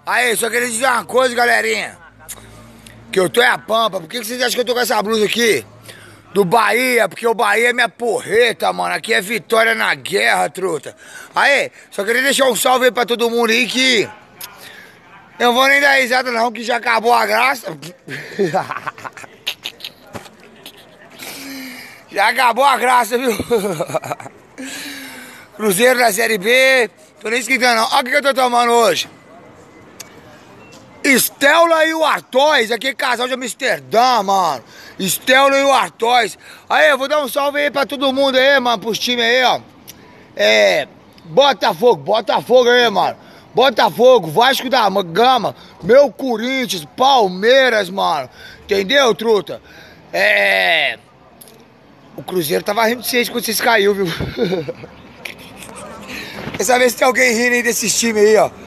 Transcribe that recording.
Aí, só queria dizer uma coisa, galerinha. Que eu tô é a pampa. Por que vocês acham que eu tô com essa blusa aqui? Do Bahia, porque o Bahia é minha porreta, mano. Aqui é vitória na guerra, truta. Aí, só queria deixar um salve aí pra todo mundo aí que... Eu não vou nem dar risada não, que já acabou a graça. Já acabou a graça, viu? Cruzeiro da Série B. Tô nem esquentando não. Olha o que eu tô tomando hoje. Stella e o Artois, aqui é casal de Amsterdã, mano. Stella e o Artois. Aí, eu vou dar um salve aí pra todo mundo aí, mano, pros times aí, ó. Botafogo aí, mano. Botafogo, Vasco da Gama, meu Corinthians, Palmeiras, mano. Entendeu, truta? O Cruzeiro tava rindo de vocês quando vocês caiu, viu? Quer saber se tem alguém rindo aí desses times aí, ó.